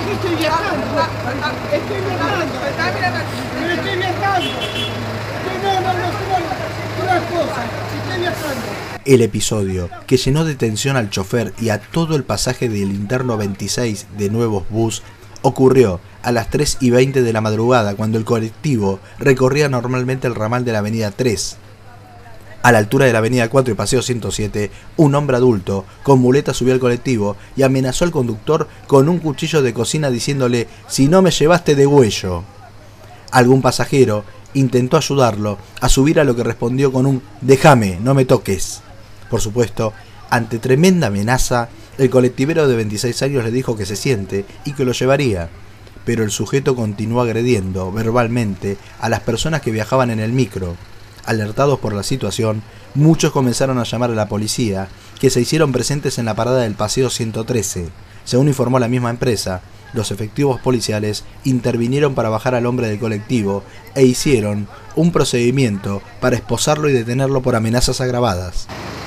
estoy viajando. Estoy viajando. Pero estoy viajando. No, una cosa. Estoy viajando. El episodio, que llenó de tensión al chofer y a todo el pasaje del interno 26 de Nuevos Bus, ocurrió a las 3:20 de la madrugada, cuando el colectivo recorría normalmente el ramal de la avenida 3. A la altura de la avenida 4 y paseo 107, un hombre adulto con muleta subió al colectivo y amenazó al conductor con un cuchillo de cocina diciéndole: "Si no me llevaste de huello". Algún pasajero intentó ayudarlo a subir, a lo que respondió con un "déjame, no me toques". Por supuesto, ante tremenda amenaza, el colectivero de 26 años le dijo que se siente y que lo llevaría, pero el sujeto continuó agrediendo verbalmente a las personas que viajaban en el micro. Alertados por la situación, muchos comenzaron a llamar a la policía, que se hicieron presentes en la parada del paseo 113. Según informó la misma empresa, los efectivos policiales intervinieron para bajar al hombre del colectivo e hicieron un procedimiento para esposarlo y detenerlo por amenazas agravadas.